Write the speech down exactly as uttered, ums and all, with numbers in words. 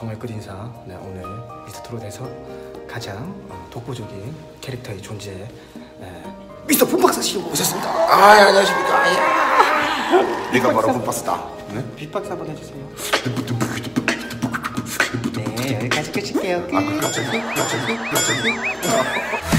정말 끝인사. 네, 오늘 미스터 트롯에서 가장 어, 독보적인 캐릭터의 존재 네, 미스터 붐박사 씨 오셨습니다. 아, 예, 안녕하십니까. 야. 내가 바로 붐박스다. 네? 빅박스 한번 해주세요. 네, 여기까지 끝일게요. 아, 갑자기? 갑자기? 갑자기?